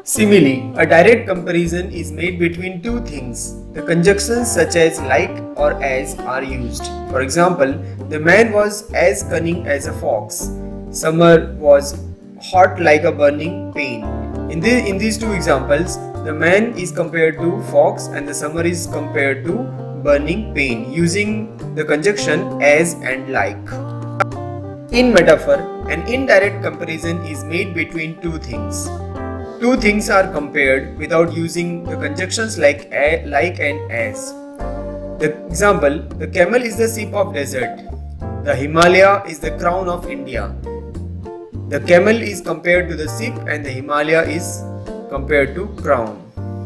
Simile, a direct comparison is made between two things. The conjunctions such as like or as are used. For example, the man was as cunning as a fox. Summer was hot like a burning pain. In these two examples, the man is compared to fox and the summer is compared to burning pain using the conjunction as and like. In metaphor, an indirect comparison is made between two things. Two things are compared without using the conjunctions like and as. The example, the camel is the sheep of desert. The Himalaya is the crown of India. The camel is compared to the sheep and the Himalaya is compared to crown.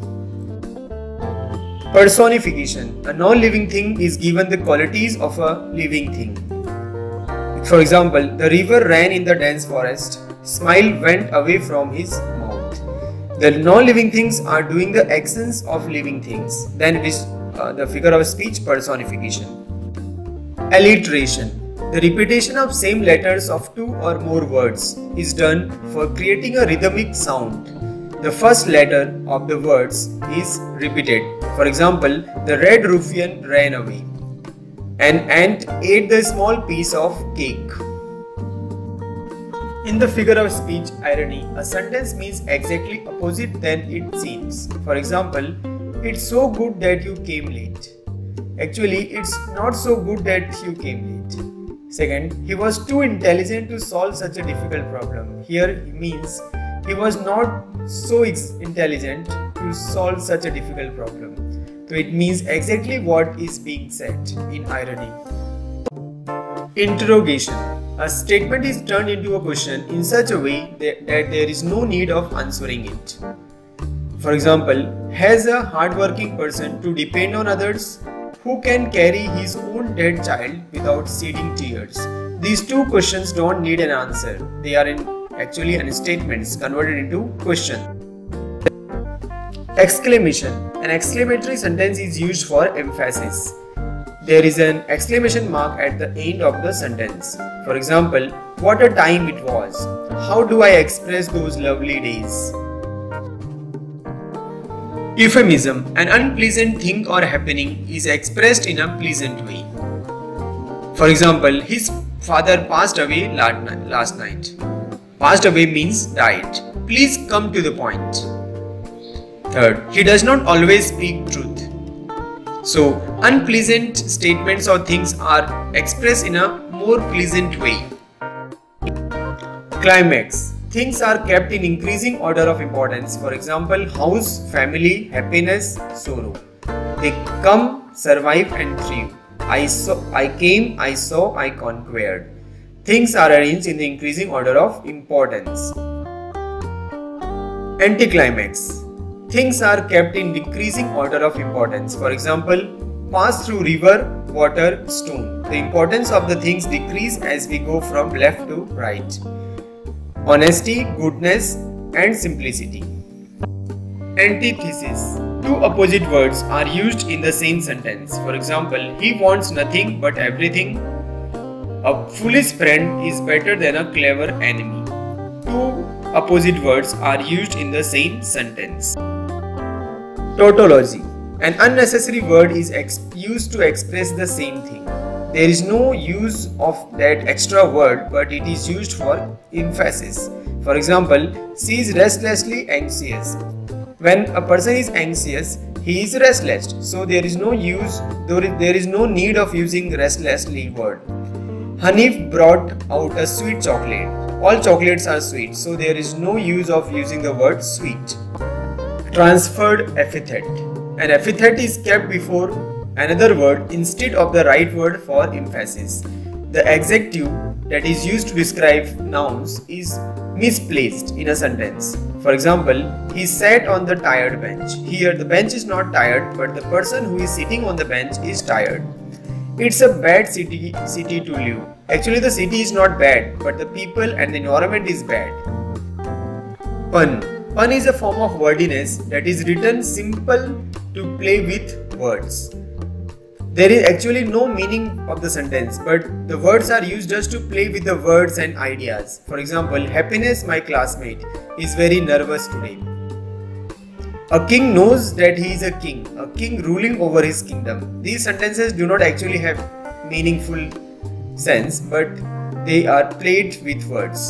Personification. A non-living thing is given the qualities of a living thing. For example, the river ran in the dense forest. Smile went away from his mouth. The non-living things are doing the actions of living things. Then it is the figure of speech personification. Alliteration. The repetition of same letters of two or more words is done for creating a rhythmic sound. The first letter of the words is repeated. For example, the red ruffian ran away. An ant ate the small piece of cake. In the figure of speech irony, a sentence means exactly opposite than it seems. For example, it's so good that you came late. Actually, it's not so good that you came late. Second, he was too intelligent to solve such a difficult problem. Here he means he was not so intelligent to solve such a difficult problem. So it means exactly what is being said in irony. Interrogation. A statement is turned into a question in such a way that there is no need of answering it. For example, has a hardworking person to depend on others? Who can carry his own dead child without shedding tears? These two questions don't need an answer. They are actually statements converted into question. Exclamation. An exclamatory sentence is used for emphasis. There is an exclamation mark at the end of the sentence. For example, what a time it was. How do I express those lovely days? Euphemism. An unpleasant thing or happening is expressed in a pleasant way. For example, his father passed away last night. Passed away means died. Please come to the point. Third, he does not always speak truth. So, unpleasant statements or things are expressed in a more pleasant way. Climax. Things are kept in increasing order of importance. For example, house, family, happiness, sorrow. They come, survive and thrive. I came, I saw, I conquered. Things are arranged in the increasing order of importance. Anticlimax. Things are kept in decreasing order of importance. For example, pass through river, water, stone. The importance of the things decrease as we go from left to right. Honesty, goodness and simplicity. Antithesis. Two opposite words are used in the same sentence. For example, he wants nothing but everything. A foolish friend is better than a clever enemy. Two opposite words are used in the same sentence. Tautology. An unnecessary word is used to express the same thing. There is no use of that extra word, but it is used for emphasis. For example, she is restlessly anxious. When a person is anxious, he is restless. So there is no need of using restlessly word. Hanif brought out a sweet chocolate. All chocolates are sweet, so there is no use of using the word sweet. Transferred epithet. An epithet is kept before another word instead of the right word for emphasis. The adjective that is used to describe nouns is misplaced in a sentence. For example, he sat on the tired bench. Here the bench is not tired, but the person who is sitting on the bench is tired. It's a bad city to live. Actually, the city is not bad, but the people and the environment is bad. Pun. Pun is a form of wordiness that is written simple to play with words. There is actually no meaning of the sentence, but the words are used just to play with the words and ideas. For example, Happiness, my classmate, is very nervous today. A king knows that he is a king ruling over his kingdom. These sentences do not actually have meaningful sense, but they are played with words.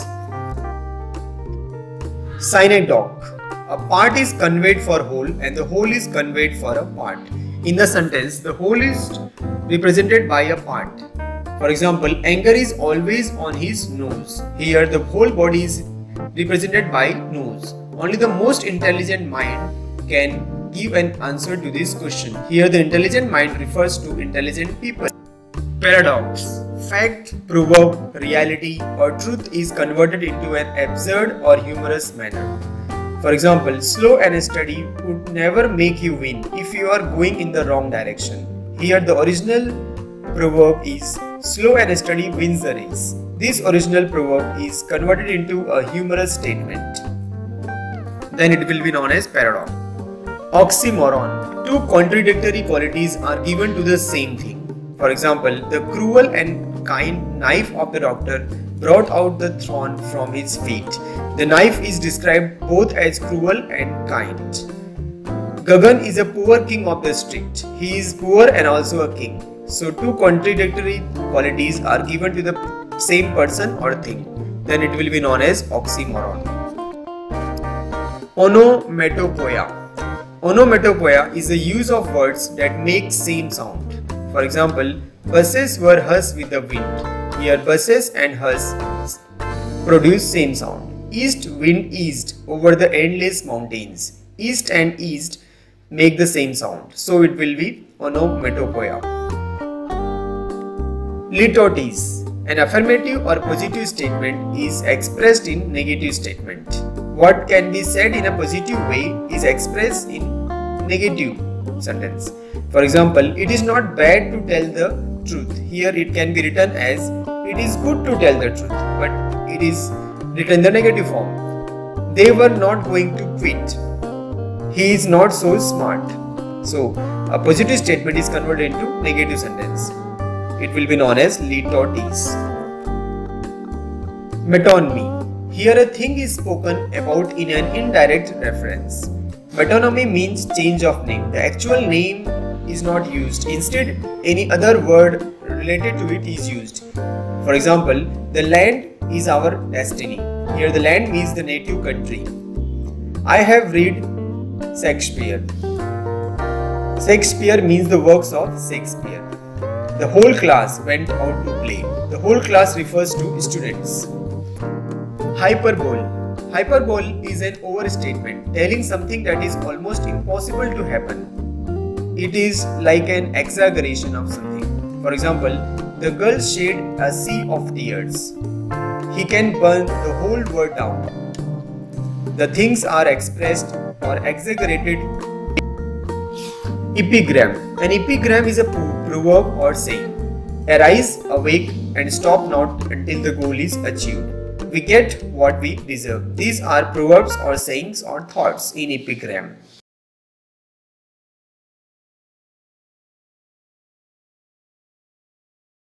Synecdoche. A part is conveyed for whole and the whole is conveyed for a part. In the sentence, the whole is represented by a part. For example, anger is always on his nose. Here, the whole body is represented by nose. Only the most intelligent mind can give an answer to this question. Here, the intelligent mind refers to intelligent people. Paradox. Fact, proverb, reality or truth is converted into an absurd or humorous manner. For example, slow and steady would never make you win if you are going in the wrong direction. Here the original proverb is slow and steady wins the race. This original proverb is converted into a humorous statement. Then it will be known as paradox. Oxymoron. Two contradictory qualities are given to the same thing. For example, the cruel and kind knife of the doctor brought out the thorn from his feet. The knife is described both as cruel and kind. Gagan is a poor king of the street. He is poor and also a king. So two contradictory qualities are given to the same person or thing. Then it will be known as oxymoron. Onomatopoeia. Onomatopoeia is the use of words that make same sound. For example, buses were hush with the wind. Here buses and hush produce same sound. East wind east over the endless mountains. East and east make the same sound. So it will be onomatopoeia. Litotes. An affirmative or positive statement is expressed in negative statement. What can be said in a positive way is expressed in negative sentence. For example, it is not bad to tell the truth. Here it can be written as it is good to tell the truth, but it is written in the negative form. They were not going to quit. He is not so smart. So a positive statement is converted into negative sentence. It will be known as litotes. Metonymy. Here a thing is spoken about in an indirect reference. Metonymy means change of name. The actual name is not used. Instead, any other word related to it is used. For example, the land is our destiny. Here the land means the native country. I have read Shakespeare. Shakespeare means the works of Shakespeare. The whole class went out to play. The whole class refers to students. Hyperbole. Hyperbole is an overstatement telling something that is almost impossible to happen. It is like an exaggeration of something. For example, the girl shed a sea of tears. He can burn the whole world down. The things are expressed or exaggerated. Epigram. An epigram is a proverb or saying. Arise, awake and stop not until the goal is achieved. We get what we deserve. These are proverbs or sayings or thoughts in epigram.